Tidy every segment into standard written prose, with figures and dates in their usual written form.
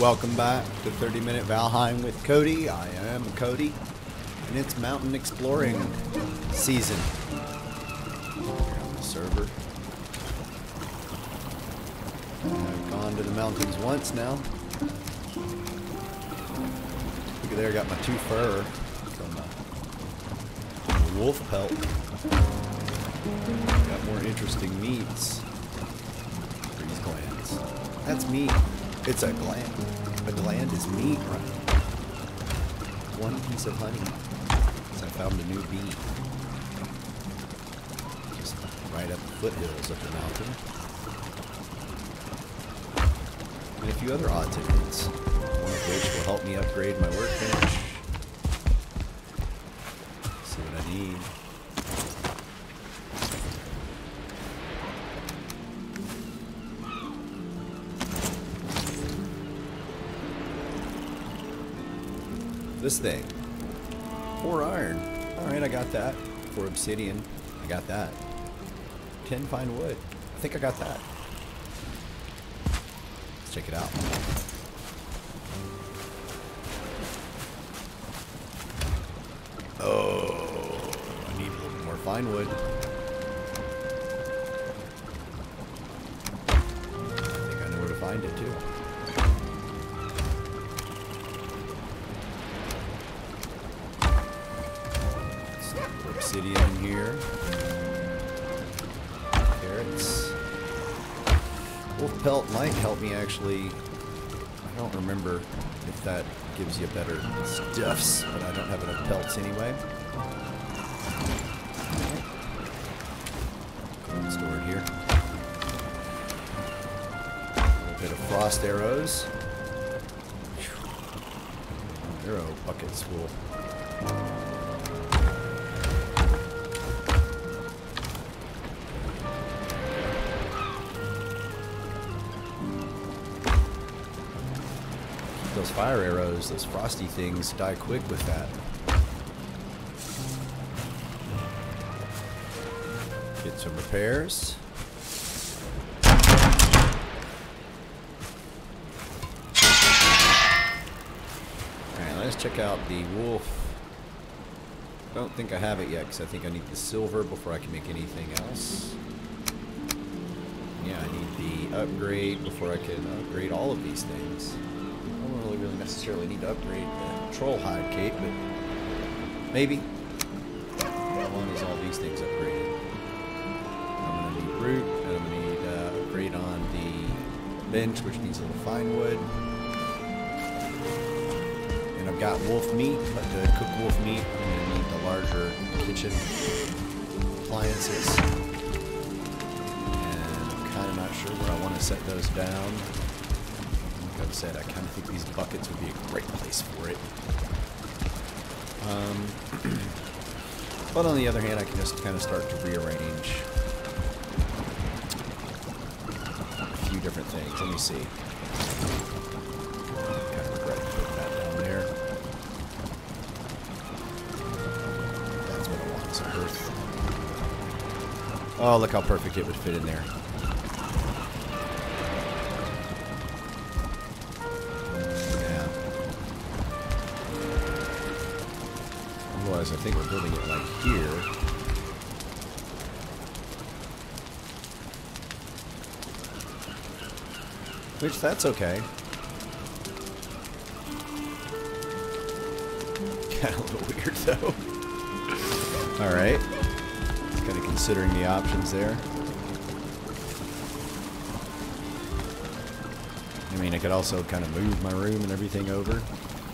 Welcome back to 30 Minute Valheim with Cody. I am Cody, and it's mountain exploring season. Here on the server. I've gone to the mountains once now. Look at there, I got my 2 fur from a wolf pelt. Got more interesting meats. These glands. That's meat. It's a gland. A gland is meat, right? One piece of honey. So I found a new bee. Just right up the foothills of the mountain. And a few other odds and ends. One of which will help me upgrade my workbench. See what I need. This thing. 4 iron. Alright, I got that. 4 obsidian. I got that. 10 fine wood. I think I got that. Let's check it out. Oh, I need a little more fine wood. I think I know where to find it too. Obsidian here. Carrots. Wolf pelt might help me actually. I don't remember if that gives you better stuffs, but I don't have enough pelts anyway. Store it here. A little bit of frost arrows. Arrow buckets full. Those fire arrows, those frosty things, die quick with that. Get some repairs. Alright, let's check out the wolf. Don't think I have it yet, because I think I need the silver before I can make anything else. Yeah, I need the upgrade before I can upgrade all of these things. I don't really necessarily need to upgrade the troll hide cape, but maybe. As long as all these things upgraded. I'm going to need root, and I'm going to need upgrade on the bench, which needs a little fine wood. And I've got wolf meat, but to cook wolf meat, I'm going to need the larger kitchen appliances. And I'm kind of not sure where I want to set those down. Like I said, I kind of think these buckets would be a great place for it. But on the other hand, I can just kind of start to rearrange a few different things. Let me see. Kind of regret putting that down there. That's what I want, some earth. Oh, look how perfect it would fit in there. I think we're building it like here. Which, that's okay. Got a little weird though. Alright. Kind of considering the options there. I mean, I could also kind of move my room and everything over.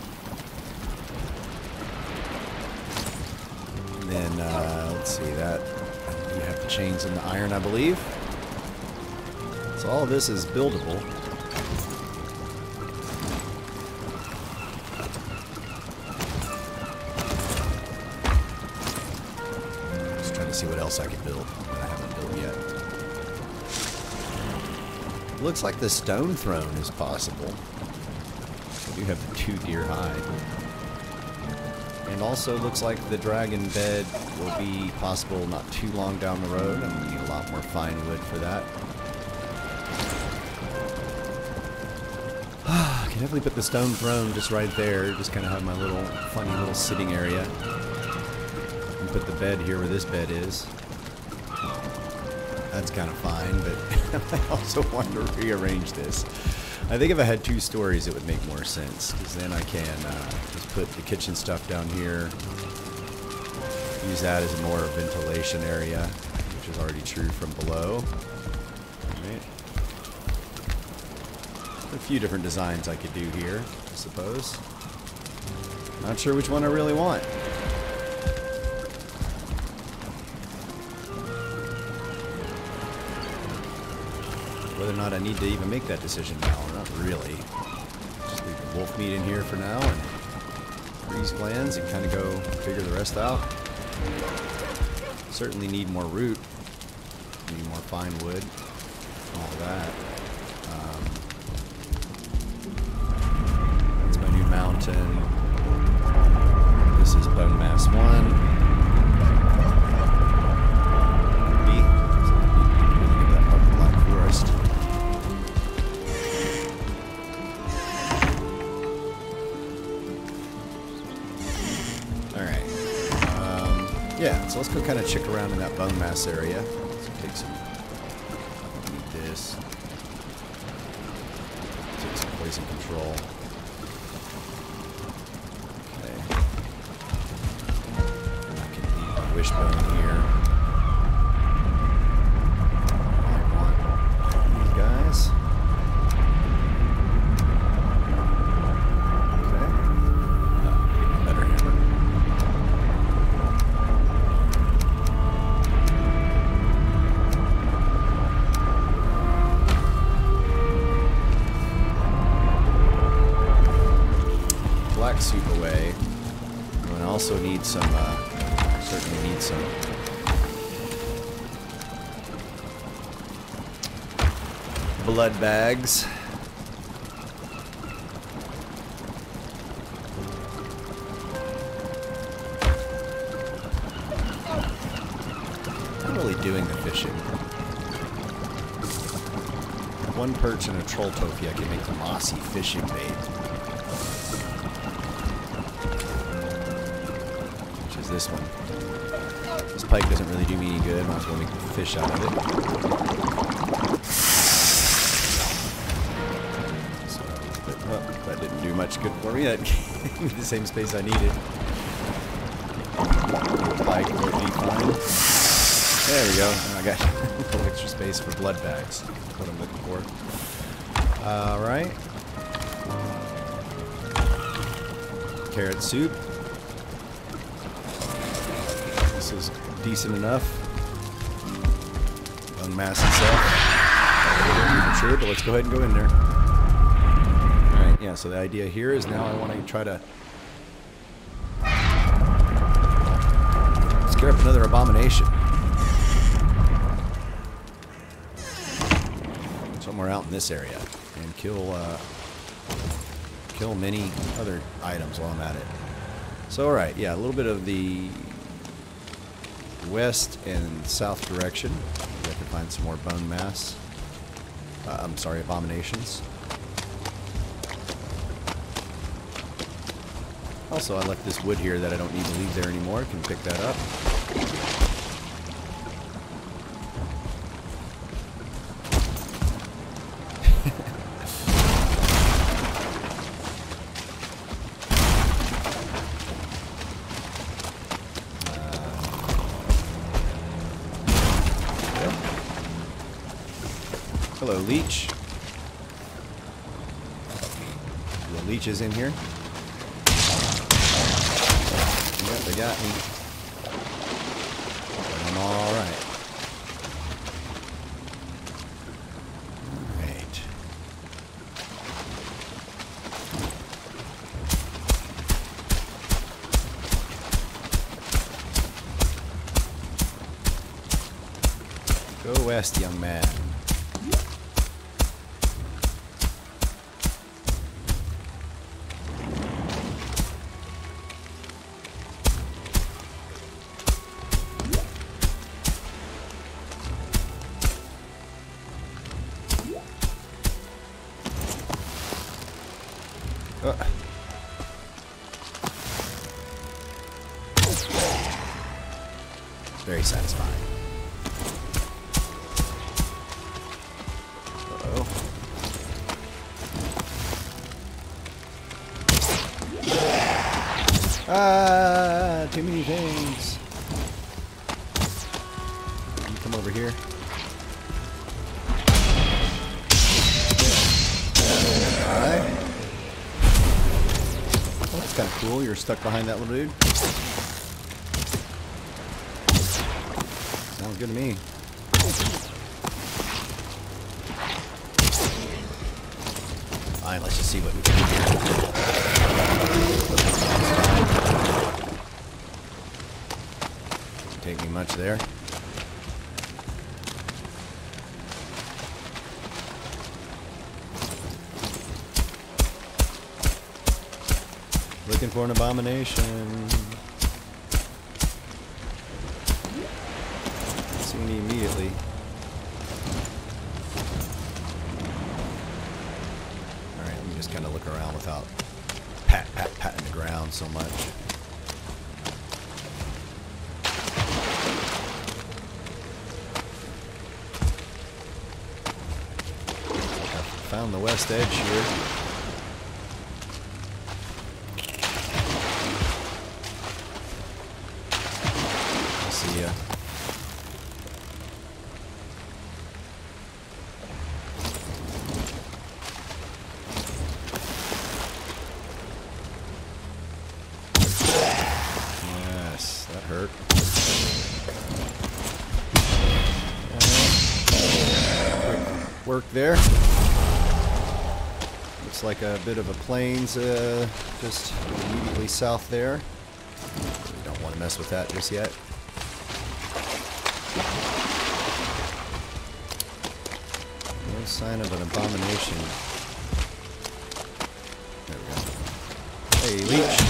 Then, let's see, that you have the chains and the iron, I believe. So all of this is buildable. Just trying to see what else I can build that I haven't built yet. Looks like the stone throne is possible. I do have the 2 deer hide. And also looks like the dragon bed will be possible not too long down the road. I'm going to need a lot more fine wood for that. can definitely put the stone throne just right there. Just kind of have my little funny little sitting area. And put the bed here where this bed is. That's kind of fine, but I also want to rearrange this. I think if I had 2 stories, it would make more sense, because then I can just put the kitchen stuff down here. Use that as a more ventilation area, which is already true from below. Right. A few different designs I could do here, I suppose. Not sure which one I really want. Whether or not I need to even make that decision now, or not really. Just leave the wolf meat in here for now and freeze glands and kind of go figure the rest out. Certainly need more root, need more fine wood, all that. That's my new mountain. This is bone mass 1. Yeah, so let's go kind of check around in that bone mass area. So take some. Need this. Take some poison control. Okay. I can eat the wishbone here. I want these guys. Okay. Oh, better hammer. Soup away. And I also need some, certainly need some blood bags. I'm really doing the fishing. One perch and a troll tofu, I can make the mossy fishing bait. This one. This pike doesn't really do me any good. Might as well make the fish out of it. So, but, that didn't do much good for me. That gave me the same space I needed. Pike will be fine. There we go. I got a little extra space for blood bags. That's what I'm looking for. Alright. Carrot soup. This is decent enough. Bone mass itself. A little bit premature, but let's go ahead and go in there. Alright, yeah, so the idea here is now I want to try to scare up another abomination. Somewhere out in this area. And kill many other items while I'm at it. So alright, yeah, a little bit of the west and south direction. We have to find some more bone mass. I'm sorry, abominations. Also, I left this wood here that I don't need to leave there anymore. I can pick that up. Hello, leech. The leech is in here. Yep, they got me. But I'm alright. Alright. Go west, young man. Very satisfying. Uh-oh. Ah, too many things. You come over here. Alright. Well, that's kind of cool. You're stuck behind that little dude. Sounds good to me. Alright, let's just see what we can do here. Didn't take me much there. Looking for an abomination. See me immediately. Alright, let me just kind of look around without patting the ground so much. I found the west edge here. See ya. Yes, that hurt. Quick work there. Looks like a bit of a plains just immediately south there. We don't want to mess with that just yet. No sign of an abomination. There we go. Hey, leech.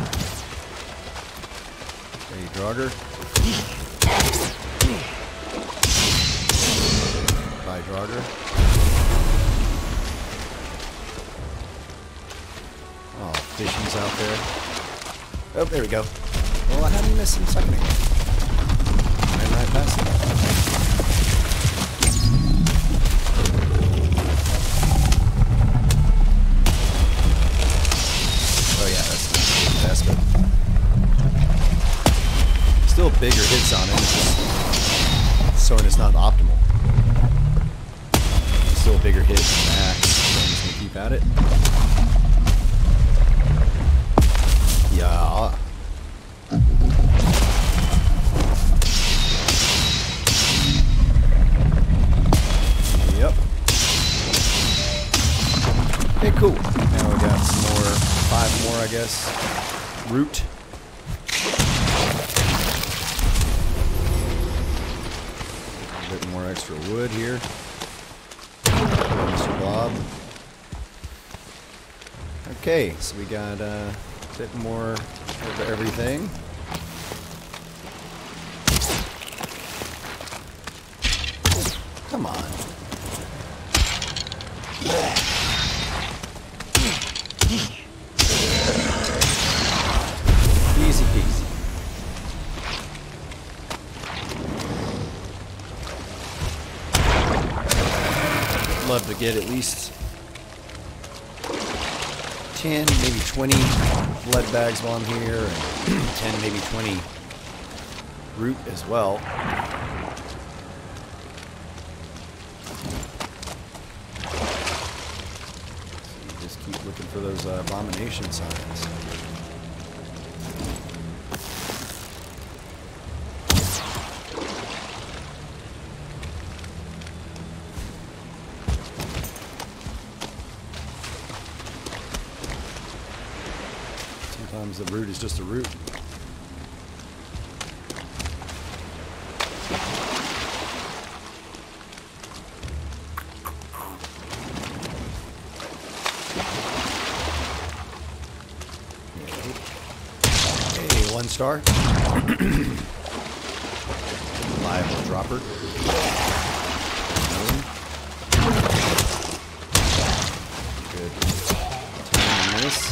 Hey, Draugr. Bye, Draugr. Oh, fishies out there. Oh, there we go. Well, how did you miss him a second ago? Ran right past him. Oh yeah, that's the investment. Still bigger hits on him. It's just sword is not optimal. Still a bigger hit than the axe, so I'm just gonna keep at it. Yeah. Yep. Okay, cool. Now we got some more, 5 more, I guess. Root. A bit more extra wood here. Mr. Bob. Okay, so we got a bit more of everything. Come on. Easy peasy. Love to get at least 10, maybe 20 blood bags while I'm here, and 10, maybe 20 root as well. So just keep looking for those abomination signs. Sometimes the root is just a root. Okay, 1 star. Reliable dropper. Good. 10 minutes. this.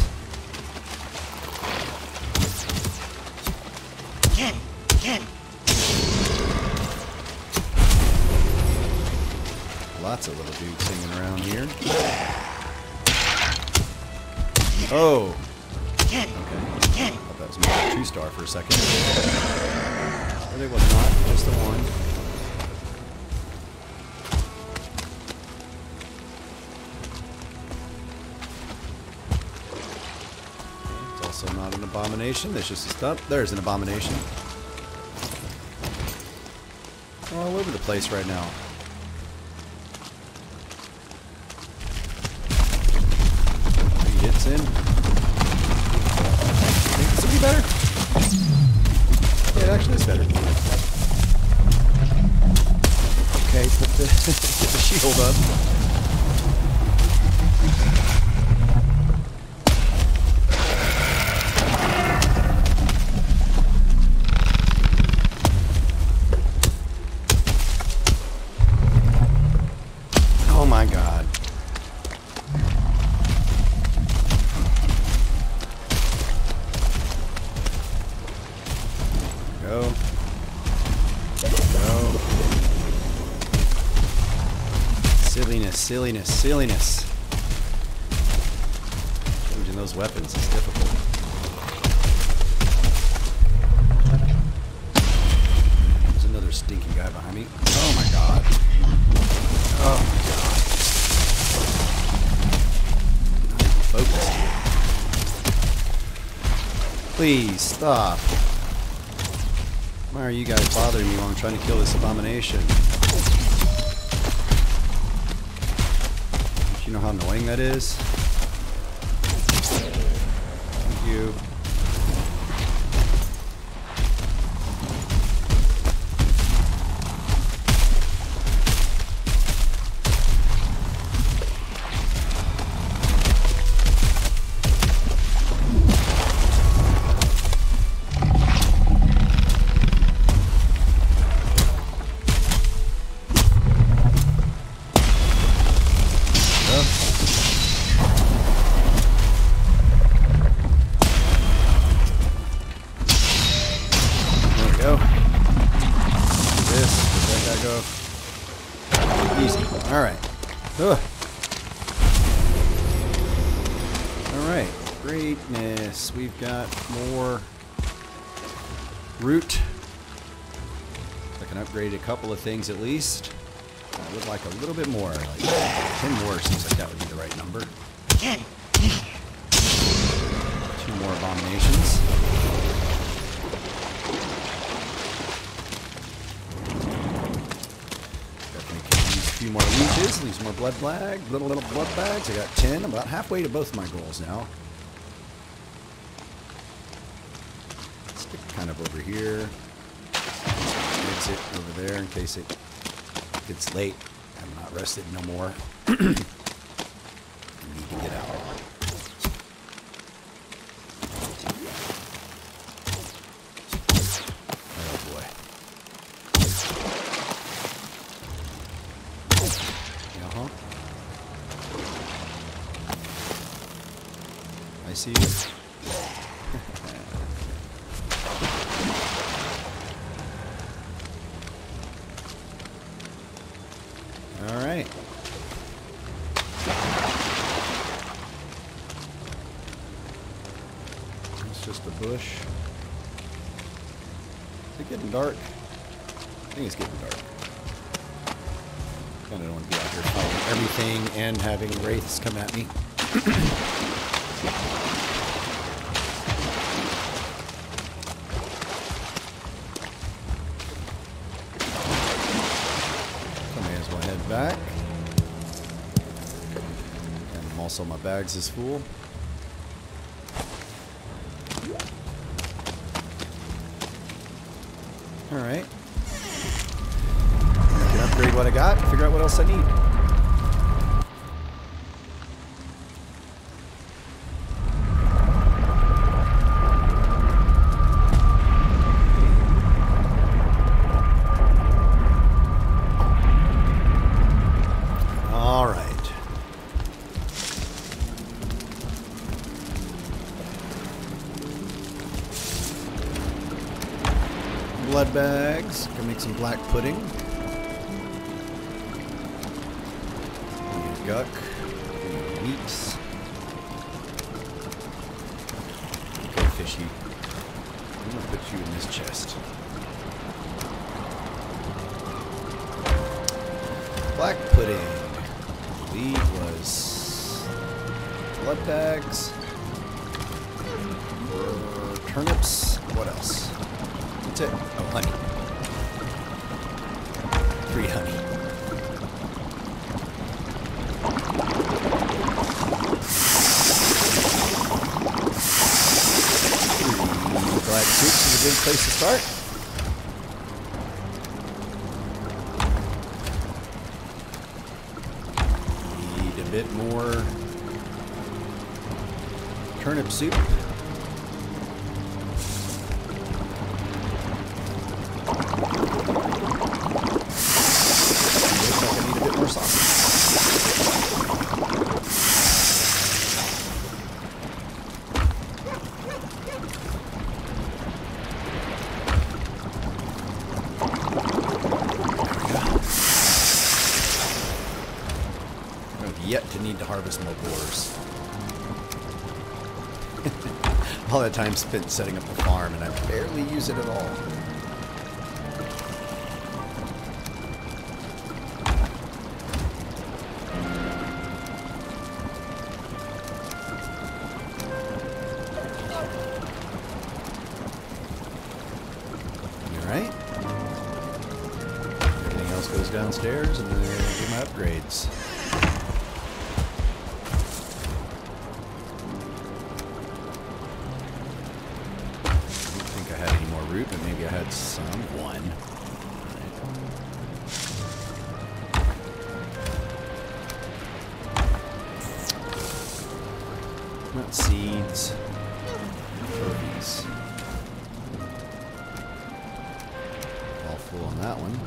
Lots of little dudes hanging around here. Oh! Okay. I thought that was maybe a 2-star for a second. But it was not, just a 1. It's also not an abomination, there's just a stump. There's an abomination. All over the place right now. In. Think this will be better? Yeah, it actually is better. Okay, put the, get the shield up. Oh my god. Go. Go. Silliness, silliness, silliness. Changing those weapons is difficult. There's another stinky guy behind me. Oh my god. Oh my god. Not even focused here. Please stop. Why are you guys bothering me while I'm trying to kill this abomination? Do you know how annoying that is? Thank you. Easy. Alright. Alright. Greatness. We've got more root. I can upgrade a couple of things at least. I would like a little bit more. Like 10 more seems like that would be the right number. 2 more abominations. A few more leeches, these more blood bags, little blood bags. I got 10. I'm about halfway to both my goals now. Stick kind of over here. Exit over there in case it gets late. I'm not rested no more. I need to get out. Oh boy. I see you. All right. It's just a bush. Is it getting dark? I think it's getting dark. Kind of don't want to be out here fighting everything and having wraiths come at me. So I may as well head back. And also my bags is full. Alright. I can upgrade what I got and figure out what else I need. blood bags. Gonna make some black pudding. Need a guck. Need meats. Okay, fishy. I'm gonna put you in this chest. Black pudding. I believe was blood bags. Turnips. What else? That's it. Oh, honey. Free honey. Black soups is a good place to start. Need a bit more turnip soup. Yet to need to harvest more boars. All that time spent setting up the farm, and I barely use it at all. Alright. Everything else goes downstairs, and then I do my upgrades. But maybe I had some. One. Not seeds. Trophies. All full on that one.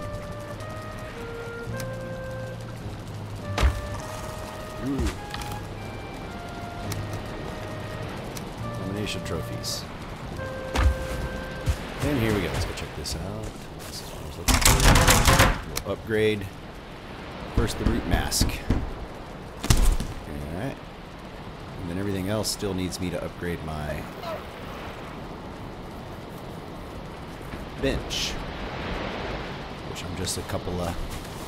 Ooh. Elimination trophies. And here we go. Let's go check this out. This is what I was looking for. We'll upgrade first the root mask. Alright. And then everything else still needs me to upgrade my bench. Which I'm just a couple of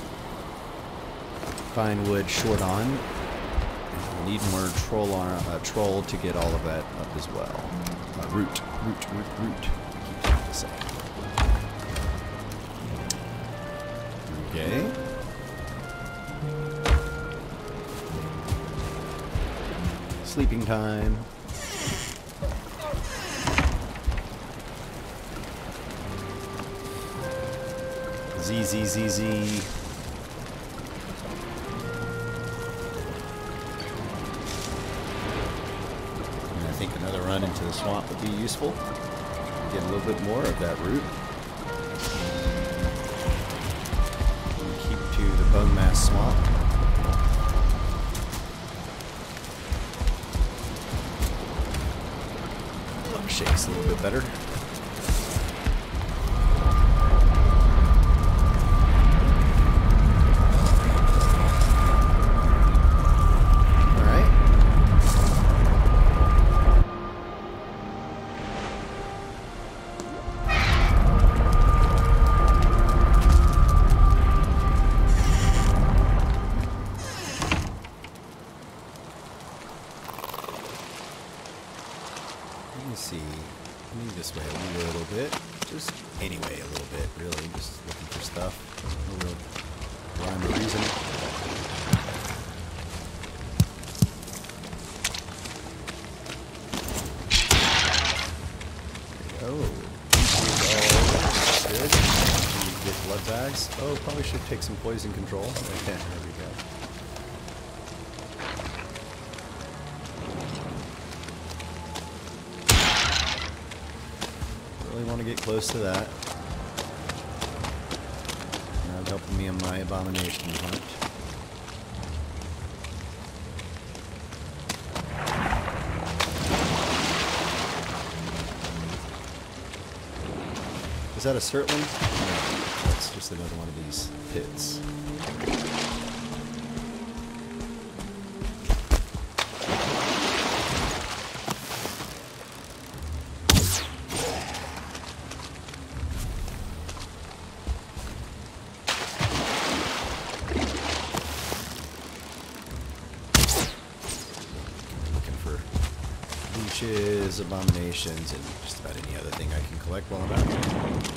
fine wood short on. And I need more troll to get all of that up as well. Root. Okay. Sleeping time. Z. And I think another run into the swamp would be useful. Get a little bit more of that root. And keep to the bone mass swamp. Look, shakes a little bit better. This way a little bit. Just anyway a little bit, really. Just looking for stuff. No real rhyme or reason. There we go. Good. Get blood bags. Oh, probably should take some poison control. Okay, there we go. Want to get close to that. Now helping me on my abomination hunt. Is that a Surtling? No, that's just another one of these pits. Abominations, and just about any other thing I can collect while I'm out here.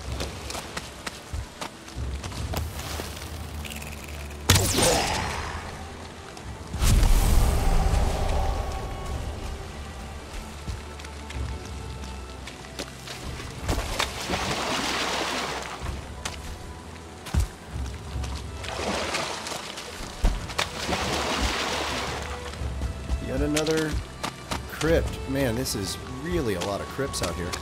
Yet another crypt. Man, this is really a lot of crypts out here.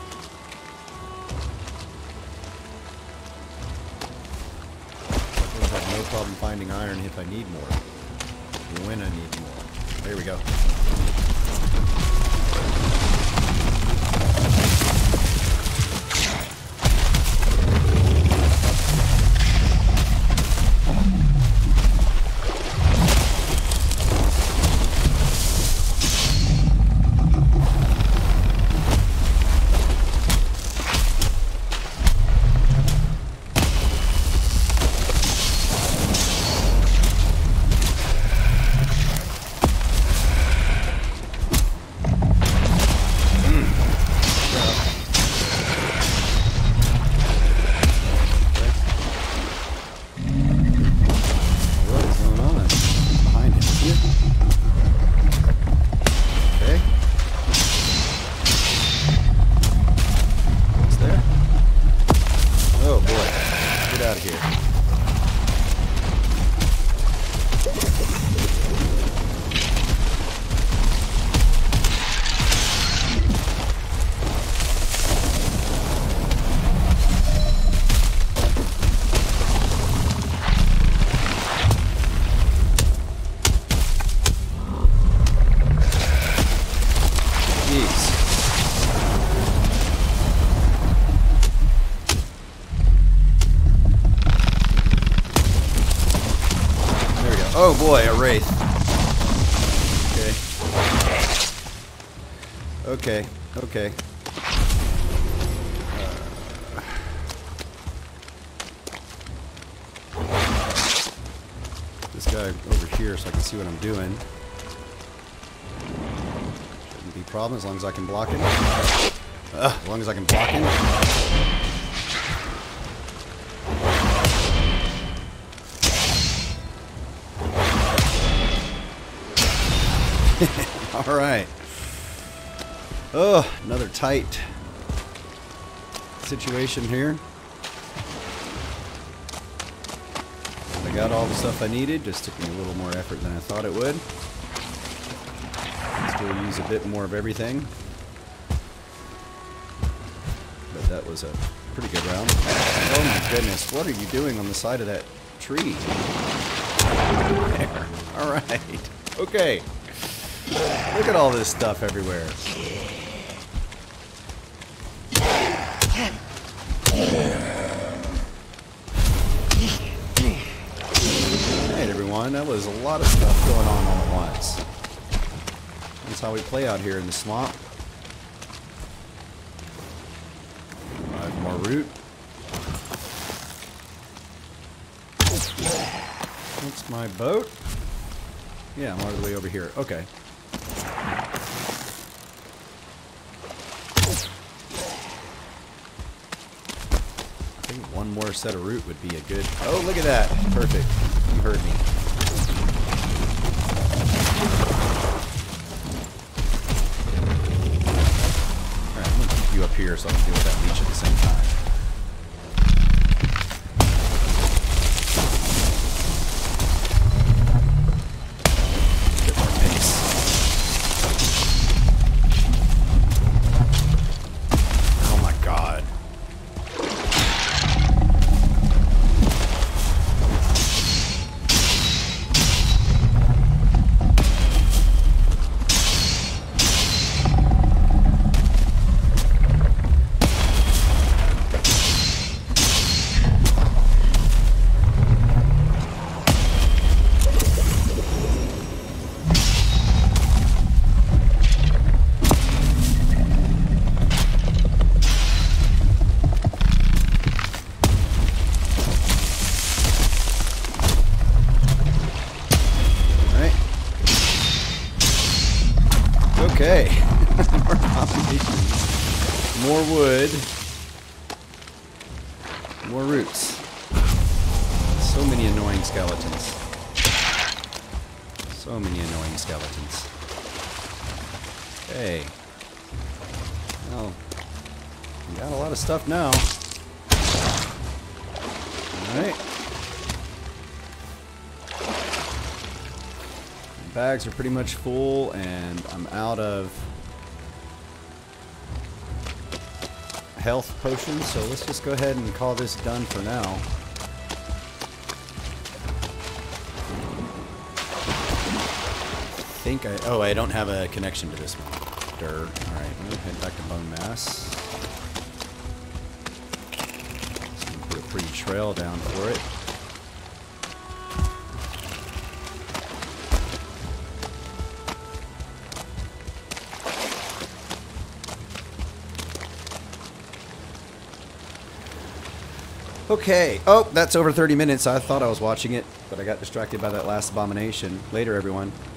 I have no problem finding iron if I need more. When I need more. There we go. Oh boy, a wraith. Okay. Okay. This guy over here so I can see what I'm doing. Shouldn't be a problem as long as I can block him. As long as I can block him. All right. Oh, another tight situation here. I got all the stuff I needed. Just took me a little more effort than I thought it would. Still use a bit more of everything. But that was a pretty good round. Oh my goodness, what are you doing on the side of that tree? There. All right. Okay. Look at all this stuff everywhere. Alright everyone, that was a lot of stuff going on all at once. That's how we play out here in the swamp. 5 more root. That's my boat. Yeah, I'm all the way over here. Okay. I think one more set of root would be a good... Oh, look at that. Perfect. You heard me. Alright, I'm going to keep you up here so I can deal with that leech at the same time. Okay. More combinations. More wood. More roots. So many annoying skeletons. So many annoying skeletons. Okay. Well, we got a lot of stuff now. Alright. Bags are pretty much full, and I'm out of health potions, so let's just go ahead and call this done for now. I don't have a connection to this one. Alright, I'm going to head back to Bone Mass. So I'm going to put a pretty trail down for it. Okay. Oh, that's over 30 minutes. I thought I was watching it, but I got distracted by that last abomination. Later, everyone.